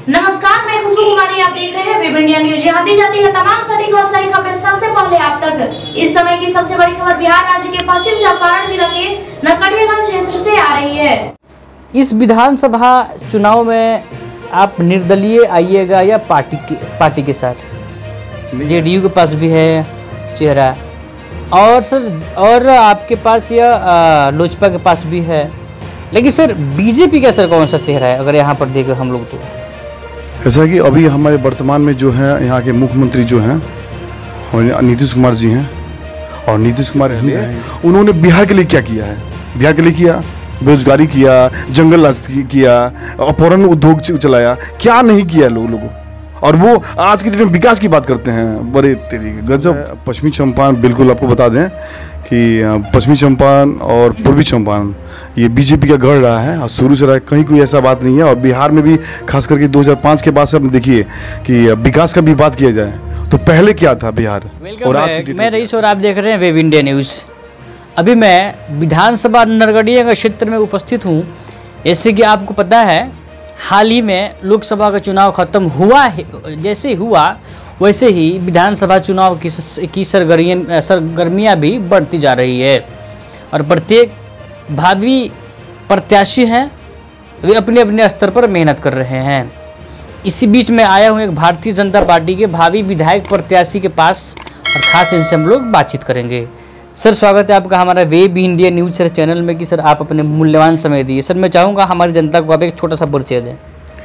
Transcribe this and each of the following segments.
नमस्कार, मैं खुशबू कुमारी। आप देख रहे हैं वेब इंडिया न्यूज। यहाँ दी जाती है तमाम सटीक और सही खबरें सबसे पहले आप तक। इस समय की सबसे बड़ी खबर बिहार राज्य के पश्चिम चंपारण जिला के नरकटियागंज क्षेत्र से आ रही है। इस विधानसभा चुनाव में आप निर्दलीय आइएगा या पार्टी के साथ? जेडीयू के पास भी है चेहरा, और सर और आपके पास या लोजपा के पास भी है, लेकिन सर बीजेपी का सर कौन सा चेहरा है अगर यहाँ पर देखें हम लोग? तो ऐसा कि अभी हमारे वर्तमान में जो है यहाँ के मुख्यमंत्री जो हैं नीतीश कुमार जी हैं, और नीतीश कुमार ही हैं। उन्होंने बिहार के लिए क्या किया है? बिहार के लिए किया, बेरोजगारी किया, जंगल राज किया, अपहरण उद्योग चलाया, क्या नहीं किया लोगों। और वो आज के डेट में विकास की बात करते हैं, बड़े तरीके गजब। पश्चिमी चंपारण बिल्कुल आपको बता दें कि पश्चिमी चंपारण और पूर्वी चंपारण ये बीजेपी का गढ़ रहा है और शुरू से रहा है, कहीं कोई ऐसा बात नहीं है। और बिहार में भी खास करके 2005 के बाद से आप देखिए कि विकास का भी बात किया जाए तो पहले क्या था बिहार और आज की। मैं रईस और आप देख रहे हैं वेब इंडिया न्यूज़। अभी मैं विधानसभा नरकटियागंज क्षेत्र में उपस्थित हूँ। जैसे कि आपको पता है, हाल ही में लोकसभा का चुनाव खत्म हुआ, जैसे हुआ वैसे ही विधानसभा चुनाव की सरगर्मियाँ भी बढ़ती जा रही है, और प्रत्येक भावी प्रत्याशी हैं वे अपने अपने स्तर पर मेहनत कर रहे हैं। इसी बीच में आया हूँ एक भारतीय जनता पार्टी के भावी विधायक प्रत्याशी के पास, और खास इनसे हम लोग बातचीत करेंगे। सर, स्वागत है आपका हमारा web India news sir channel में कि सर आप अपने मूल्यवान समय दिए। सर, मैं चाहूँगा हमारी जनता को आप एक छोटा सा परिचय दें।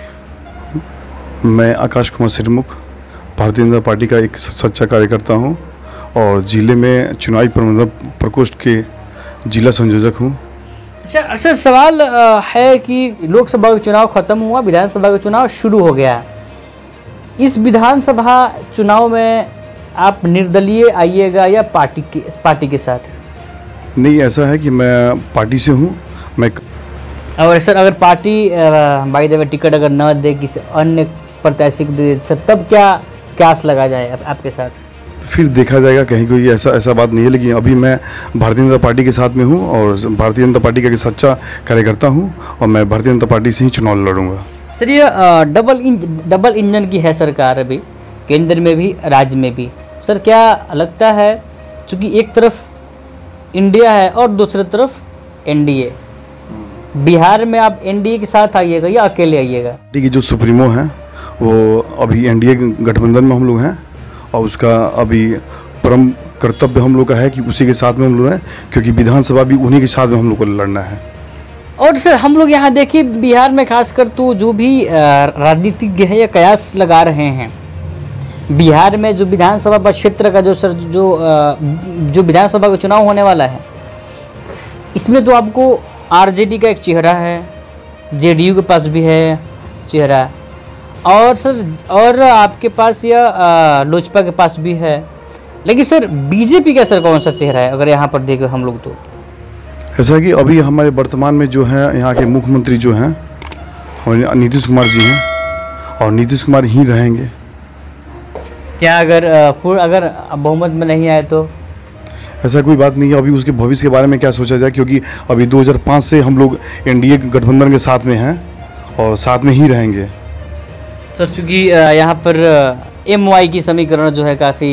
मैं आकाश कुमार श्रीमुख, भारतीय जनता पार्टी का एक सच्चा कार्यकर्ता हूं और जिले में चुनावी प्रबंधन प्रकोष्ठ के जिला संयोजक हूं। अच्छा सर, सवाल है कि लोकसभा का चुनाव खत्म हुआ, विधानसभा का चुनाव शुरू हो गया। इस विधानसभा चुनाव में आप निर्दलीय आइएगा या पार्टी के साथ? नहीं, ऐसा है कि मैं पार्टी से हूं। मैं और सर अगर party by the way ticket अगर न दे, किसी अन्य प्रत्याशी को दे सर, तब क्या आस लगा जाए आपके साथ? फिर देखा जाएगा, कहीं कोई ऐसा बात नहीं है। लेकिन अभी मैं भारतीय जनता पार्टी के साथ में हूं और भारतीय जनता पार्टी का एक सच्चा कार्यकर्ता हूं, और मैं भारतीय जनता पार्टी से ही चुनाव लड़ूंगा। सर, ये डबल इंजन की है सरकार अभी, केंद्र में भी राज्य में भी। सर, क्या लगता है, चूँकि एक तरफ इंडिया है और दूसरी तरफ एनडीए, बिहार में आप एनडीए के साथ आइएगा या अकेले आइएगा? ठीक है, जो सुप्रीमो हैं वो अभी एनडीए गठबंधन में हम लोग हैं, और उसका अभी परम कर्तव्य हम लोग का है कि उसी के साथ में हम लोग हैं, क्योंकि विधानसभा भी उन्हीं के साथ में हम लोग को लड़ना है। और सर हम लोग यहाँ देखिए, बिहार में खासकर तो जो भी राजनीतिज्ञ है या कयास लगा रहे हैं, बिहार में जो विधानसभा क्षेत्र का जो विधानसभा का चुनाव होने वाला है, इसमें तो आपको आरजेडी का एक चेहरा है, जेडीयू के पास भी है चेहरा, और सर और आपके पास या लोजपा के पास भी है, लेकिन सर बीजेपी का सर कौन सा चेहरा है अगर यहाँ पर देखें हम लोग? तो ऐसा है कि अभी हमारे वर्तमान में जो है यहाँ के मुख्यमंत्री जो हैं नीतीश कुमार जी हैं, और नीतीश कुमार ही रहेंगे। क्या अगर बहुमत में नहीं आए तो? ऐसा कोई बात नहीं है। अभी उसके भविष्य के बारे में क्या सोचा जाए, क्योंकि अभी 2005 से हम लोग एनडीए गठबंधन के साथ में हैं और साथ में ही रहेंगे। सर, चूँकि यहाँ पर MY की समीकरण जो है काफ़ी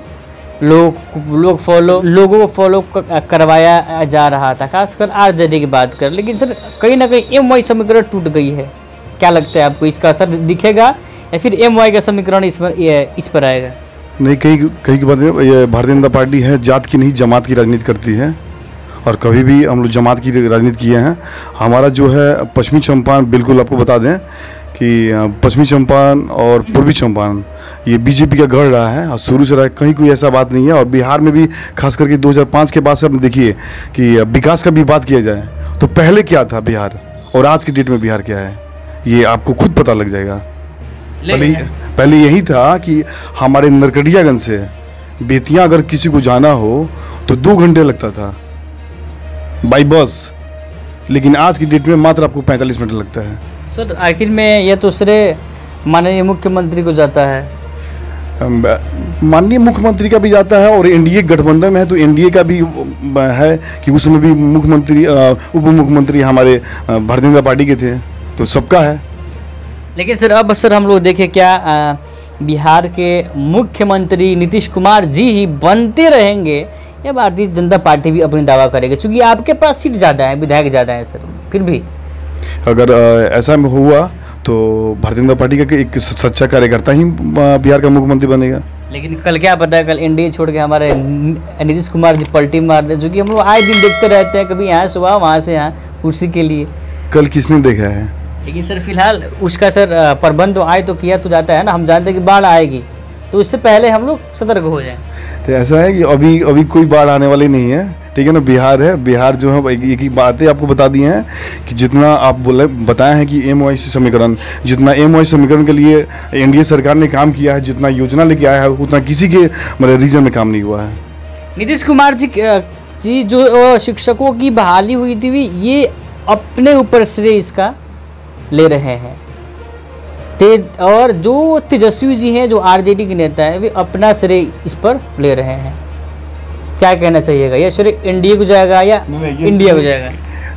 लोगों को फॉलो करवाया जा रहा था, खासकर आरजेडी की बात कर, लेकिन सर कहीं ना कहीं MY समीकरण टूट गई है। क्या लगता है आपको, इसका असर दिखेगा या फिर MY का समीकरण इस पर आएगा? नहीं, कहीं की बात नहीं। ये भारतीय जनता पार्टी है, जात की नहीं जमात की राजनीति करती है, और कभी भी हम लोग जमात की राजनीति किए हैं। हमारा जो है पश्चिमी चंपारण, बिल्कुल आपको बता दें कि पश्चिमी चंपारण और पूर्वी चंपारण ये बीजेपी का गढ़ रहा है और शुरू से रहा है, कहीं कोई ऐसा बात नहीं है। और बिहार में भी खास करके 2005 के बाद से आप देखिए कि विकास का भी बात किया जाए तो पहले क्या था बिहार और आज की डेट में बिहार क्या है, ये आपको खुद पता लग जाएगा। पहले यही था कि हमारे नरकटियागंज से बेतिया अगर किसी को जाना हो तो 2 घंटे लगता था बाई बस, लेकिन आज की डेट में मात्र आपको 45 मिनट लगता है। सर, आखिर में यह तो श्रेय माननीय मुख्यमंत्री को जाता है। माननीय मुख्यमंत्री का भी जाता है, और एनडीए गठबंधन में है तो एनडीए का भी है कि उसमें भी मुख्यमंत्री उप मुख्यमंत्री हमारे भारतीय जनता पार्टी के थे, तो सबका है। लेकिन सर अब सर हम लोग देखें क्या बिहार के मुख्यमंत्री नीतीश कुमार जी ही बनते रहेंगे या भारतीय जनता पार्टी भी अपनी दावा करेगी, क्योंकि आपके पास सीट ज़्यादा है, विधायक ज़्यादा है सर, फिर भी अगर ऐसा हुआ तो भारतीय जनता पार्टी का एक सच्चा कार्यकर्ता ही बिहार का मुख्यमंत्री बनेगा। लेकिन कल क्या पता है, कल एनडीए छोड़ के हमारे नीतीश कुमार जी पलटी मार दे, जो कि हम लोग आए दिन देखते रहते हैं, कभी यहाँ से वहाँ से यहाँ कुर्सी के लिए। कल किसने देखा है? लेकिन सर फिलहाल उसका सर प्रबंध आए तो किया तो जाता है ना, हम जानते हैं कि बाढ़ आएगी तो इससे पहले हम लोग सतर्क हो जाएं। तो ऐसा है कि अभी कोई बाढ़ आने वाली नहीं है, ठीक है ना। बिहार है, बिहार जो है एक ही बातें आपको बता दी हैं कि जितना आप बताए हैं कि MOIC समीकरण, जितना MOIC समीकरण के लिए एनडीए सरकार ने काम किया है, जितना योजना लेके आया है, उतना किसी के मतलब रीजन में काम नहीं हुआ है। नीतीश कुमार जी जो शिक्षकों की बहाली हुई थी ये अपने ऊपर श्रेय इसका ले रहे हैं, और जो तेजस्वी जी हैं जो RJD के नेता है वे अपना श्रेय इस पर ले रहे हैं। क्या कहना चाहिएगा, ये श्रेय एनडीए को जाएगा या इंडिया को जाएगा?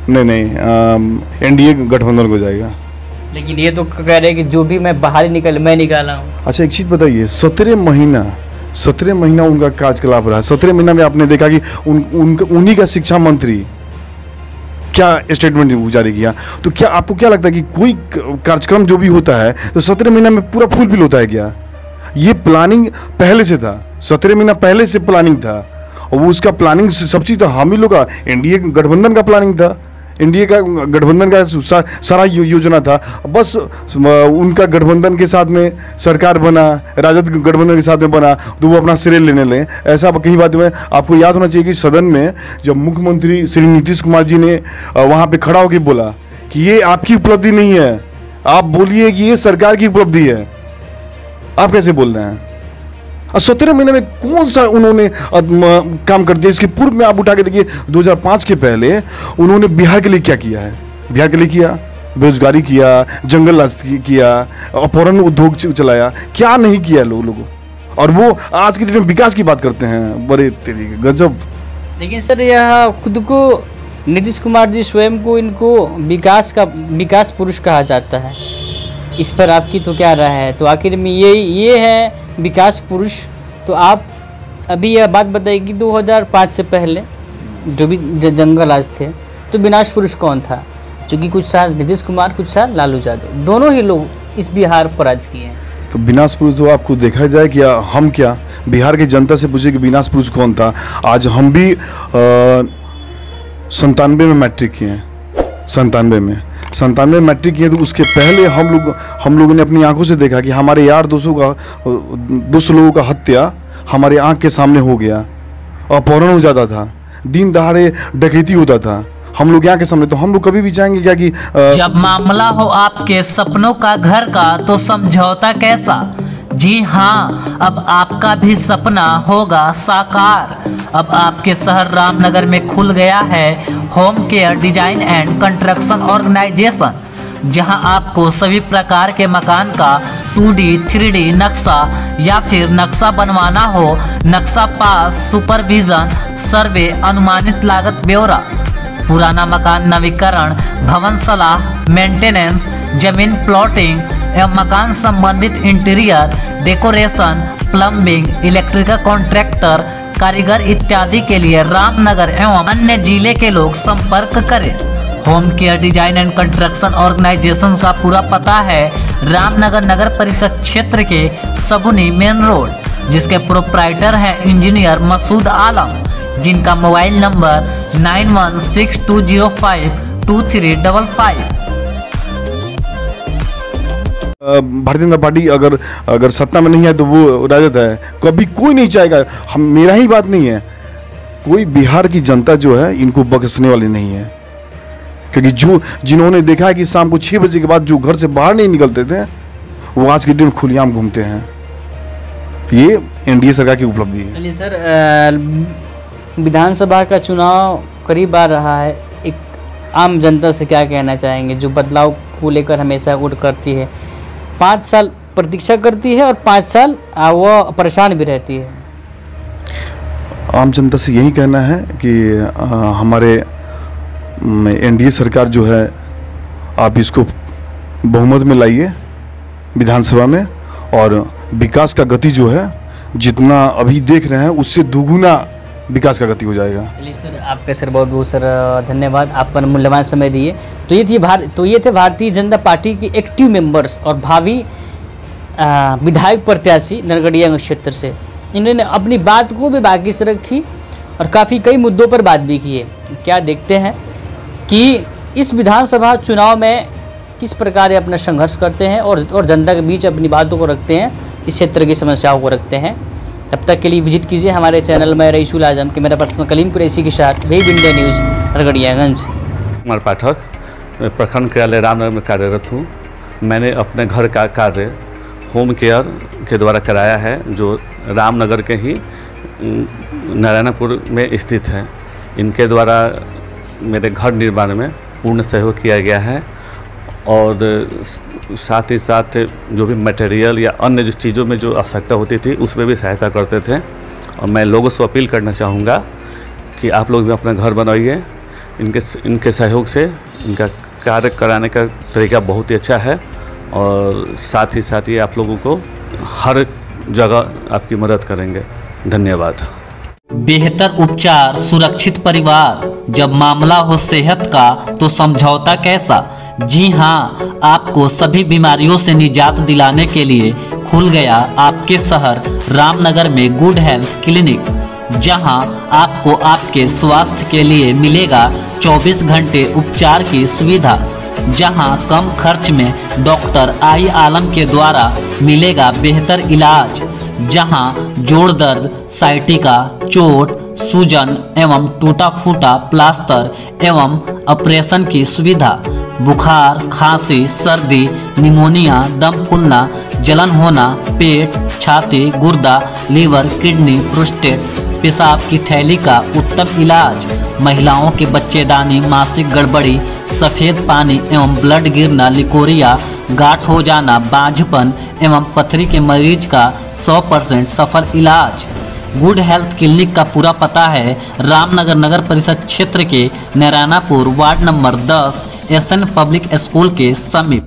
नहीं, एनडीए गठबंधन को जाएगा। लेकिन ये तो कह रहे हैं कि जो भी मैं बाहर मैं निकाला हूँ। अच्छा एक चीज़ बताइए, 17 महीना उनका कार्यकलाप रहा। 17 महीना में आपने देखा कि उन्हीं का शिक्षा मंत्री क्या स्टेटमेंट जारी किया। तो क्या आपको क्या लगता है कि कोई कार्यक्रम जो भी होता है तो 17 महीना में पूरा फुलफिल होता है क्या? ये प्लानिंग पहले से था, 17 महीना पहले से प्लानिंग था, और वो उसका प्लानिंग सब चीज़ था। हम ही लोग का एनडीए गठबंधन का प्लानिंग था, एनडीए का गठबंधन का सारा योजना था। बस उनका गठबंधन के साथ में सरकार बना, राजद गठबंधन के साथ में बना, तो वो अपना श्रेय लेने लें। ऐसा कई बात में आपको याद होना चाहिए कि सदन में जब मुख्यमंत्री श्री नीतीश कुमार जी ने वहाँ पे खड़ा होकर बोला कि ये आपकी उपलब्धि नहीं है, आप बोलिए कि ये सरकार की उपलब्धि है। आप कैसे बोल रहे हैं? 17 महीने में कौन सा उन्होंने काम कर दिया? इसके पूर्व में आप उठा के देखिए, 2005 के पहले उन्होंने बिहार के लिए क्या किया है? बिहार के लिए किया, बेरोजगारी किया, जंगल राज किया, अपहरण उद्योग चलाया, क्या नहीं किया लोगों। और वो आज के डेट में विकास की बात करते हैं, बड़े तरीके गजब। लेकिन सर यह खुद को नीतीश कुमार जी स्वयं को इनको विकास पुरुष कहा जाता है, इस पर आपकी तो क्या राय है? तो आखिर में ये है विकास पुरुष। तो आप अभी यह बात बताइए कि 2005 से पहले जो भी जंगल राज थे तो विनाश पुरुष कौन था? क्योंकि कुछ साल नीतीश कुमार, कुछ साल लालू यादव, दोनों ही लोग इस बिहार पर राज किए हैं। तो विनाश पुरुष तो आपको देखा जाए कि हम क्या बिहार की जनता से पूछे कि विनाश पुरुष कौन था। आज हम भी 97 में मैट्रिक किए हैं, 97 में मैट्रिक किए। तो उसके पहले हम लोगों ने अपनी आंखों से देखा कि हमारे यार दोस्तों लोगों का हत्या हमारे आंख के सामने हो गया, अपहरण हो जाता था, दिन दहाड़े डकैती होता था हम लोग यहाँ के सामने। तो हम लोग कभी भी चाहेंगे क्या कि जब मामला हो आपके सपनों का घर का तो समझौता कैसा। जी हाँ, अब आपका भी सपना होगा साकार। अब आपके शहर रामनगर में खुल गया है home care design and construction organisation, जहां आपको सभी प्रकार के मकान का 2D 3D नक्शा या फिर नक्शा बनवाना हो, नक्शा पास, सुपरविजन, सर्वे, अनुमानित लागत ब्यौरा, पुराना मकान नवीकरण, भवन सलाह, मेंटेनेंस, जमीन प्लॉटिंग एवं मकान संबंधित interior decoration, plumbing, electrical contractor, कारीगर इत्यादि के लिए रामनगर एवं अन्य जिले के लोग संपर्क करें। Home care design and construction organisation का पूरा पता है रामनगर नगर परिषद क्षेत्र के सबुनी मेन रोड, जिसके प्रोप्राइटर हैं इंजीनियर मसूद आलम, जिनका mobile number 9162052355। Bharatiya Janata party अगर सत्ता में नहीं है तो वो राजद है, कभी कोई नहीं चाहेगा। हम मेरा ही बात नहीं है, कोई बिहार की जनता जो है इनको बख्शने वाली नहीं है, क्योंकि जिन्होंने देखा है कि शाम को 6 बजे के बाद जो घर से बाहर नहीं निकलते थे वो आज के दिन खुलेआम घूमते हैं। ये एनडीए सरकार की उपलब्धि है। चलिए सर, विधानसभा का चुनाव करीब आ रहा है, एक आम जनता से क्या कहना चाहेंगे जो बदलाव को लेकर हमेशा वोट करती है? 5 साल प्रतीक्षा करती है और 5 साल वो परेशान भी रहती है। आम जनता से यही कहना है कि हमारे एनडीए सरकार जो है आप इसको बहुमत में लाइए विधानसभा में, और विकास का गति जो है जितना अभी देख रहे हैं उससे दुगुना विकास का गति हो जाएगा। चलिए सर, आपका सर बहुत बहुत सर धन्यवाद, आपका मूल्यवान समय दिए। तो ये थे भारतीय जनता पार्टी के एक्टिव मेंबर्स और भावी विधायक प्रत्याशी नरकटियागंज क्षेत्र से। इन्होंने अपनी बात को भी बाकी से रखी और काफ़ी कई मुद्दों पर बात भी की है। क्या देखते हैं कि इस विधानसभा चुनाव में किस प्रकार अपना संघर्ष करते हैं और जनता के बीच अपनी बातों को रखते हैं, इस क्षेत्र की समस्याओं को रखते हैं। तब तक के लिए विजिट कीजिए हमारे चैनल में। रईसुल आजम के मेरा पर्सनल कलीम कुरैशी के साथ web India news Narkatiaganj. Kumar Pathak, मैं प्रखंड कार्यालय रामनगर में कार्यरत हूँ। मैंने अपने घर का कार्य होम केयर के द्वारा कराया है, जो रामनगर के ही नारायणपुर में स्थित है। इनके द्वारा मेरे घर निर्माण में पूर्ण सहयोग किया गया है, और साथ ही साथ जो भी मटेरियल या अन्य जो चीज़ों में जो आवश्यकता होती थी उसमें भी सहायता करते थे। और मैं लोगों से अपील करना चाहूँगा कि आप लोग भी अपना घर बनाइए। इनके सहयोग से इनका कार्य कराने का तरीका बहुत ही अच्छा है, और साथ ही साथ ये आप लोगों को हर जगह आपकी मदद करेंगे। धन्यवाद। बेहतर उपचार, सुरक्षित परिवार। जब मामला हो सेहत का तो समझौता कैसा। जी हाँ, आपको सभी बीमारियों से निजात दिलाने के लिए खुल गया आपके शहर रामनगर में गुड हेल्थ क्लिनिक, जहां आपको आपके स्वास्थ्य के लिए मिलेगा 24 घंटे उपचार की सुविधा, जहां कम खर्च में डॉक्टर आई आलम के द्वारा मिलेगा बेहतर इलाज, जहां जोड़ दर्द, साइटिका, चोट, सूजन एवं टूटा फूटा प्लास्टर एवं ऑपरेशन की सुविधा, बुखार, खांसी, सर्दी, निमोनिया, दम फूलना, जलन होना, पेट, छाती, गुर्दा, लीवर, किडनी, प्रोस्टेट, पेशाब की थैली का उत्तम इलाज, महिलाओं के बच्चेदानी, मासिक गड़बड़ी, सफ़ेद पानी एवं ब्लड गिरना, लिकोरिया, गांठ हो जाना, बांझपन एवं पथरी के मरीज का 100% सफल इलाज। गुड हेल्थ क्लिनिक का पूरा पता है रामनगर नगर परिषद क्षेत्र के Narayanpur ward number 10 SN public school के समीप।